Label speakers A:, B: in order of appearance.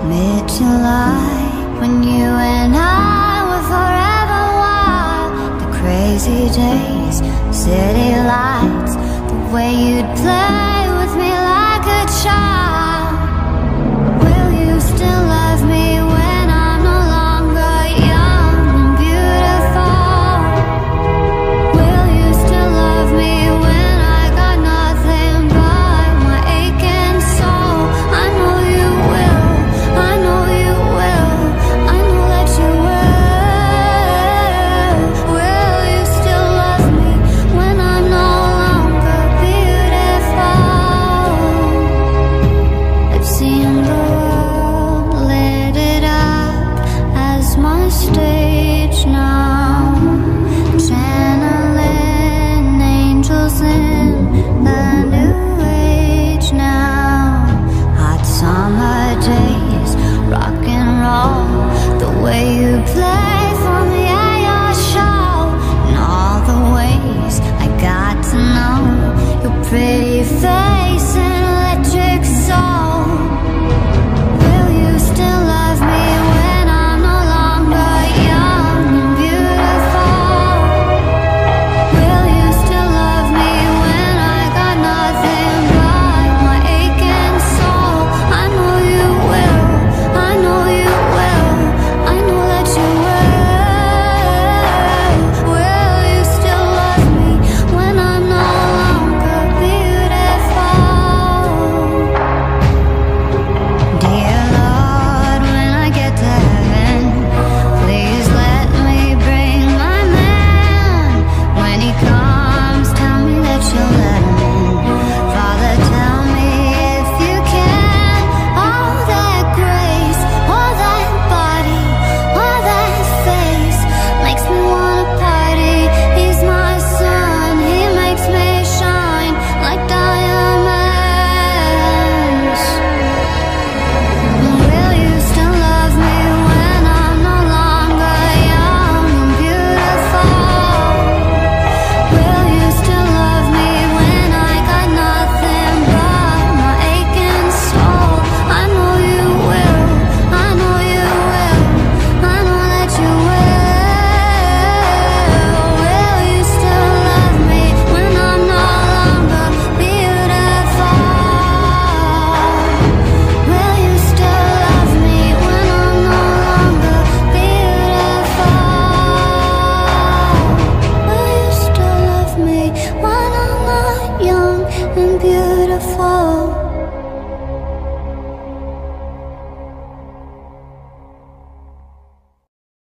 A: Mid-July, when you and I were forever wild. The crazy days, city lights, the way you'd play with me like a child. Will you still love me when I'm no longer young and beautiful? Will you still love me when I got nothing but my aching soul? I know you will, I know you will, I know that you will. Will you still love me when I'm no longer beautiful? I've seen the world, lit it up as my stage now, channeling angels in the new age now. Hot summer days, rock and roll, the way you play